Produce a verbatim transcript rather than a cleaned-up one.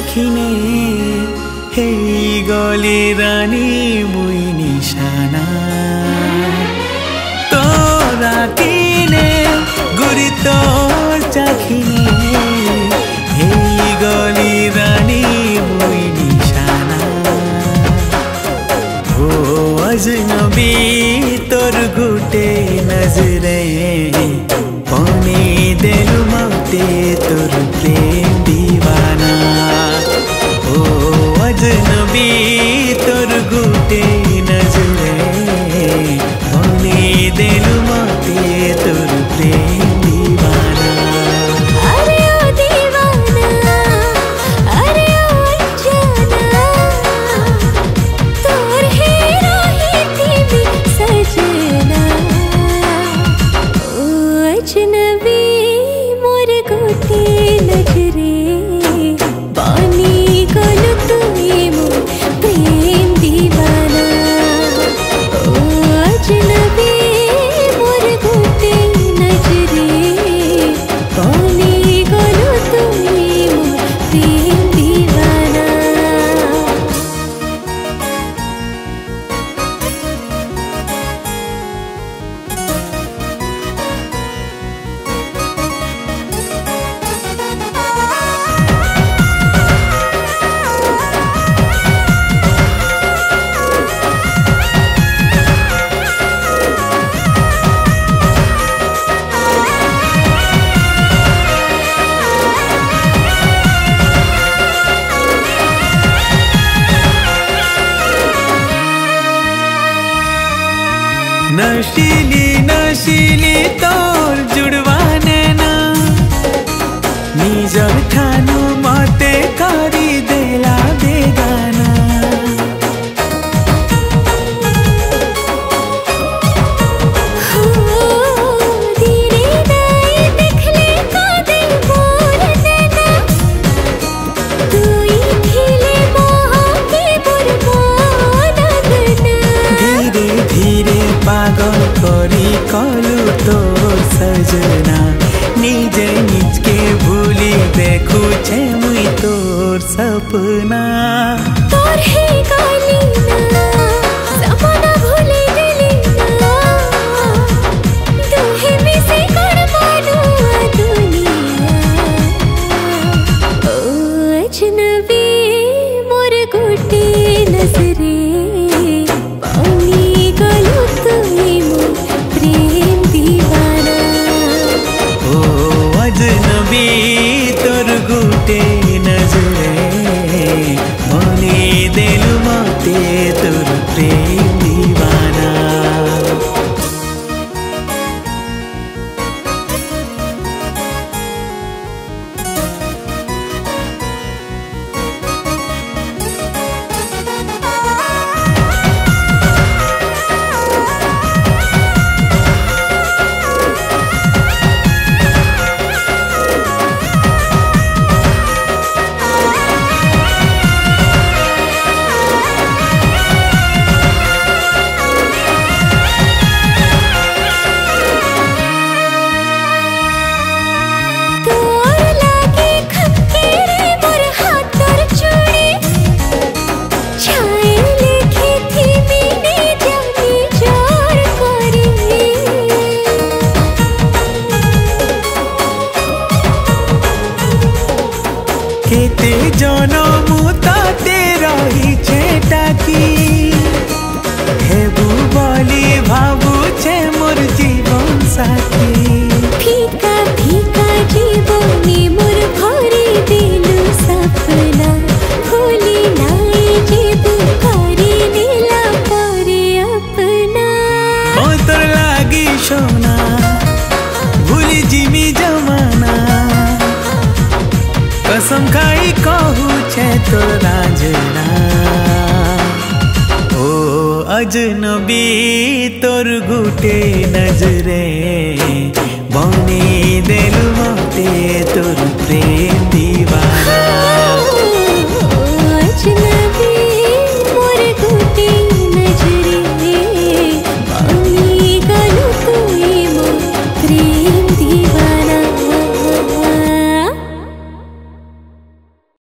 চাখিনে হেই গলে রানী মুই নিশানা তোরা কিনে গুরি তোর চাখিনে হেই গলি রানী মুই নিশানা ও अजनबी তোর गुटे नजरे पानी दिल मते তোর प्रेम दीवाना ओ अजनबी তোর गुटे नजरे पानी दिल मते তোর प्रेम दीवाना अरे ओ दीवाना अरे ओ जाना तोर है रोही थी सजना ओ अजनबी मोर गुटे नजरे पानी कोलु तुई मोर प्रेम दीवाना ओ अजनबी मोर गुटे नजरे पानी कोलु तुई मोर प्रेम दीवाना नशीली नशीली तोर जुड़वाने ना निजर ठानु मते करी देला बेगाना हो धीरे नाई देखले का दिल मोर देना तुई खिले मोह के बुरमान गना धीरे धीरे पागल करी कलु तोर सजना निजे निज के भूली देखु छे मुई तोर सपना तोर है गालीना सपना भूले गलीना तुहे में से कर मानो दुनिया ओ अजनबी मोर गुटे नजरे पानी कोलु तुई मोर प्रेम दीवाना ओ अजनबी तोर गुटे नजरे मने दिल मते तोर प्रेम दीवाना तोर लागे खक्के रे मोर हाथर चूड़ी छाए लिखी थी मैंने जानी जोर करी केते जनम ताते रही छे टाकी हेबु बोली भाबु छे मोर जीवन साथी फीका फीका जीवनी मोर भरी दिलु सपना भूली नाई जीबु करी नीला परे अपना ओ तोर लागी सोना भूली जिमी जमाना कसम खाई कहू छे तोर राजना ओ अजनबी तोर गुटे नजरे बने दिल मते तोर प्रेम दीवाना।